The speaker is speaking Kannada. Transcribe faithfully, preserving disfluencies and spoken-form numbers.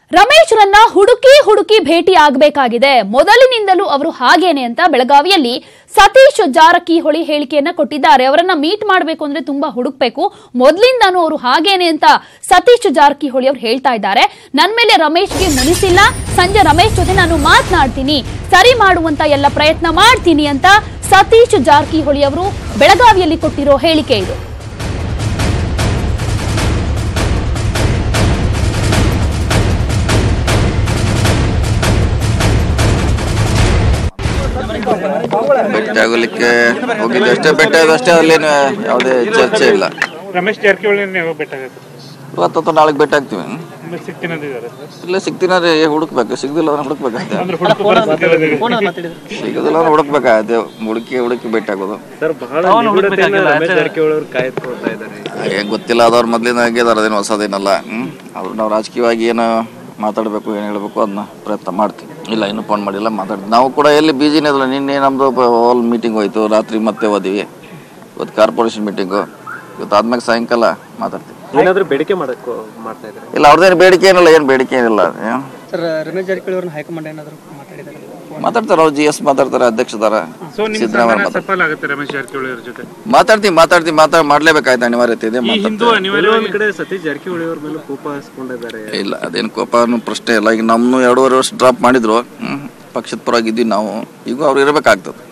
ರಮೇಶ್ರನ್ನ ಹುಡುಕಿ ಹುಡುಕಿ ಭೇಟಿ ಆಗಬೇಕಾಗಿದೆ. ಮೊದಲಿನಿಂದಲೂ ಅವರು ಹಾಗೇನೆ ಅಂತ ಬೆಳಗಾವಿಯಲ್ಲಿ ಸತೀಶ್ ಜಾರಕಿಹೊಳಿ ಹೇಳಿಕೆಯನ್ನ ಕೊಟ್ಟಿದ್ದಾರೆ. ಅವರನ್ನ ಮೀಟ್ ಮಾಡಬೇಕು ಅಂದ್ರೆ ತುಂಬಾ ಹುಡುಕ್ಬೇಕು, ಮೊದಲಿಂದಾನು ಅವರು ಹಾಗೇನೆ ಅಂತ ಸತೀಶ್ ಜಾರಕಿಹೊಳಿ ಅವರು ಹೇಳ್ತಾ ಇದ್ದಾರೆ. ನನ್ನ ಮೇಲೆ ರಮೇಶ್ಗೆ ಮುನಿಸಿಲ್ಲ, ಸಂಜೆ ರಮೇಶ್ ಜೊತೆ ನಾನು ಮಾತನಾಡ್ತೀನಿ, ಸರಿ ಮಾಡುವಂತ ಎಲ್ಲ ಪ್ರಯತ್ನ ಮಾಡ್ತೀನಿ ಅಂತ ಸತೀಶ್ ಜಾರಕಿಹೊಳಿ ಅವರು ಬೆಳಗಾವಿಯಲ್ಲಿ ಕೊಟ್ಟಿರೋ ಹೇಳಿಕೆ ಇದು. ಭೇಟಿ ಆಗಲಿಕ್ಕೆ ಹೋಗಿದ್ದು ಅಷ್ಟೇ, ಭೇಟಿ ಆಗೋದು ಅಷ್ಟೇ, ಅಲ್ಲೇನು ಯಾವುದೇ ಚರ್ಚೆ ಇಲ್ಲ. ರಮೇಶ್ ಜಾರಕಿಹೊಳಿ ಇವತ್ತು ನಾಳೆಗೆ ಭೇಟಿ ಆಗ್ತೀವಿ. ಇಲ್ಲ ಸಿಗ್ತೀನಂದ್ರೆ ಹುಡುಕ್ಬೇಕು, ಸಿಗದಿಲ್ಲ ಅಂದ್ರೆ ಹುಡುಕ್ಬೇಕಾಗ್ತದೆ, ಸಿಗೋದಿಲ್ಲ ಅಂದ್ರೆ ಹುಡುಕ್ಬೇಕಾಗತ್ತೆ, ಹುಡುಕಿ ಹುಡುಕಿ ಭೇಟಿ ಆಗೋದು. ಏನ್ ಗೊತ್ತಿಲ್ಲ, ಅದವ್ರ ಮೊದ್ಲಿಂದ ಆಗಿದಾರ, ಅದೇನು ಹೊಸದೇನಲ್ಲ. ಹ್ಮ್ ಅವ್ರು ನಾವು ರಾಜಕೀಯವಾಗಿ ಏನು ಮಾತಾಡಬೇಕು, ಏನು ಹೇಳಬೇಕು ಅದನ್ನ ಪ್ರಯತ್ನ ಮಾಡ್ತೀವಿ. ಇಲ್ಲ ಇನ್ನೂ ಫೋನ್ ಮಾಡಿಲ್ಲ, ಮಾತಾಡ್ತೀವಿ. ನಾವು ಕೂಡ ಎಲ್ಲಿ ಬಿಜಿನೇ ಇರಲ್ಲ. ನಿನ್ನೆ ನಮ್ಮದು ಹಾಲ್ ಮೀಟಿಂಗ್ ಹೋಯ್ತು, ರಾತ್ರಿ ಮತ್ತೆ ಹೋದಿವಿ. ಇವತ್ತು ಕಾರ್ಪೊರೇಷನ್ ಮೀಟಿಂಗು, ಇವತ್ತು ಆದ್ಮೇಲೆ ಸಾಯಂಕಾಲ ಮಾತಾಡ್ತೀವಿ. ಏನಾದರೂ ಬೇಡಿಕೆ ಮಾಡಕ್ಕೆ ಮಾಡ್ತಾ ಇದ್ದಾರೆ? ಇಲ್ಲ ಅವ್ರದ್ದೇನು ಬೇಡಿಕೆ ಏನಿಲ್ಲ, ಏನು ಬೇಡಿಕೆ ಏನಿಲ್ಲ. ಸರ್ ರಮೇಶ್ ಜಾರಕಿಹೊಳಿ ಅವ್ರನ್ನ ಹೈಕಮಾಂಡ್ ಏನಾದರೂ ಮಾತಾಡಿದ್ದಾರೆ? ಮಾತಾಡ್ತಾರೆ, ಅವ್ರು ಜಿ ಎಸ್ ಮಾತಾಡ್ತಾರೆ, ಅಧ್ಯಕ್ಷದಾರ ಸಿದ್ದರಾಮಯ್ಯ ಮಾತಾಡ್ತೀವಿ ಮಾತಾಡ್ತೀವಿ ಮಾತಾಡ್ ಮಾಡ್ಲೇಬೇಕಾಯ್ತು, ಅನಿವಾರ್ಯತೆ ಇದೆ. ಒಂದ್ ಕಡೆ ಸತೀಶ್ ಜಾರಕಿಹೊಳಿ ಅವ್ರ ಮೇಲೆ ಕೋಪ ಹಸ್ಕೊಂಡಿದ್ದಾರೆ. ಇಲ್ಲ ಅದೇನು ಕೋಪ ಅನ್ನೋ ಪ್ರಶ್ನೆ ಇಲ್ಲ. ಈಗ ನಮ್ಮನ್ನು ಎರಡೂವರೆ ವರ್ಷ ಡ್ರಾಪ್ ಮಾಡಿದ್ರು, ಪಕ್ಷದ ಪರವಾಗಿದ್ವಿ ನಾವು, ಈಗ ಅವ್ರು ಇರಬೇಕಾಗ್ತದೆ.